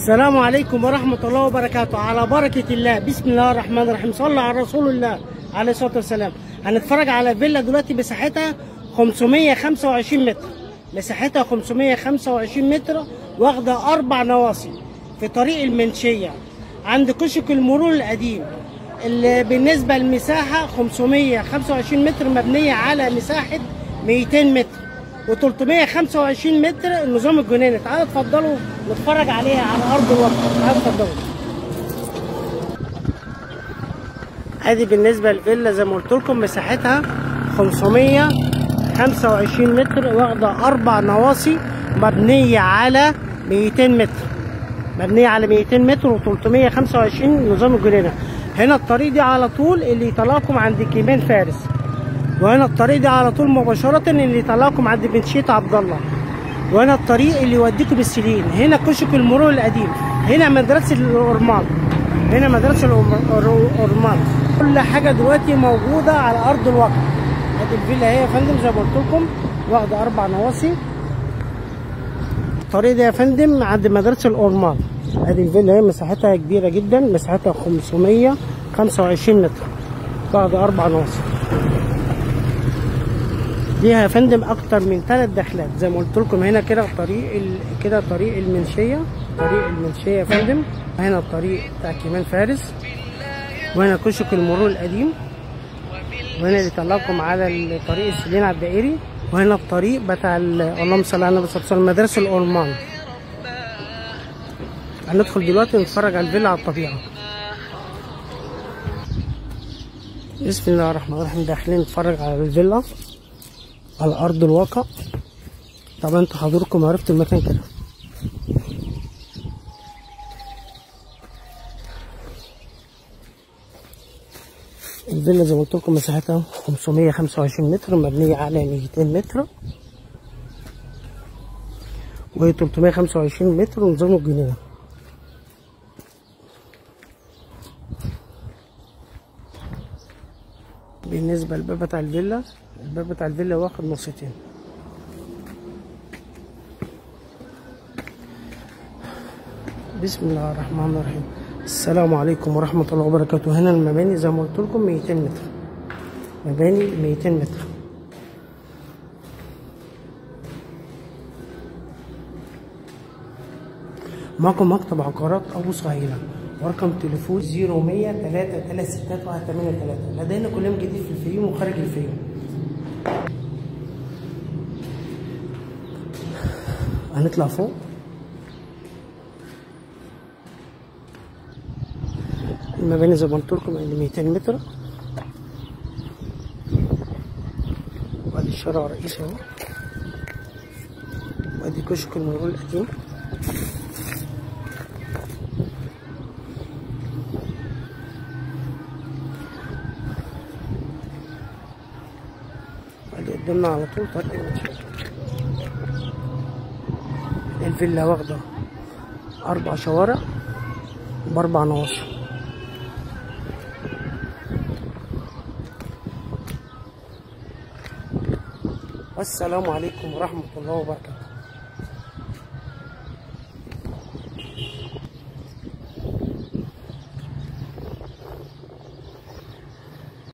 السلام عليكم ورحمة الله وبركاته. على بركة الله، بسم الله الرحمن الرحيم، صلى على رسول الله عليه الصلاة والسلام. هنتفرج على فيلا دلوقتي مساحتها 525 متر، مساحتها 525 متر، واخدة 4 نواصي في طريق المنشية عند كشك المرور القديم. اللي بالنسبة للمساحة 525 متر، مبنية على مساحة 200 متر و325 متر النظام الجنيني. تعالوا اتفضلوا نتفرج عليها على ارض الواقع. تعالوا اتفضلوا. ادي بالنسبه للفيلا زي ما قلت لكم مساحتها 525 متر، واخده 4 نواصي، مبنيه على 200 متر، مبنيه على 200 متر و325 نظام الجنينه. هنا الطريق دي على طول اللي يطلعكم عند كيمان فارس، وهنا الطريق ده على طول مباشرة اللي يطلعكم عند بنشية عبد الله، وهنا الطريق اللي يوديكم السليم. هنا كشك المرور القديم، هنا مدرسة الأورمان، هنا مدرسة الأورمان. كل حاجة دلوقتي موجودة على أرض الواقع. ادي الفيلا هي يا فندم زي ما قلت لكم، واخدة 4 نواصي. الطريق ده يا فندم عند مدرسة الأورمان. ادي الفيلا هي مساحتها كبيرة جدا، مساحتها 525 متر، واخدة 4 نواصي. ليها يا فندم اكتر من 3 دخلات زي ما قلت لكم. هنا كده طريق المنشيه، طريق المنشيه يا فندم. هنا الطريق بتاع كيمان فارس، وهنا كشك المرور القديم، وهنا اللي يطلعكم على طريق السليم على الدائري، وهنا الطريق بتاع اللهم صل على النبي صلى الله عليه وسلم مدرسه الأورمان. هندخل دلوقتي نتفرج على الفيلا على الطبيعه. بسم الله الرحمن الرحيم. داخلين نتفرج على الفيلا على ارض الواقع. طبعا انتوا حضوركم عرفتوا المكان كده. الفيلا زي ما قلت لكم مساحتها 525 متر، مبنيه على 200 متر، وهي 325 متر ونظام الجنينه. بالنسبه للباب بتاع الفيلا، الباب بتاع الفيلا واخد نصيتين. بسم الله الرحمن الرحيم. السلام عليكم ورحمة الله وبركاته. هنا المباني زي ما قلت لكم 200 متر، مباني 200 متر. معكم مكتب عقارات أبو صهيلة، ورقم تليفون 0100 336 183. لدينا كل يوم جديد في الفيوم وخارج الفيوم. هنطلع فوق. المباني زي ما قلت لكم 200 متر، وادي الشارع الرئيسي اهو، وادي كشك المرور القديم. وادي قدامنا على طول طريق المنشية. الفيلا واخدة 4 شوارع ب4 نواصي. والسلام عليكم ورحمة الله وبركاته.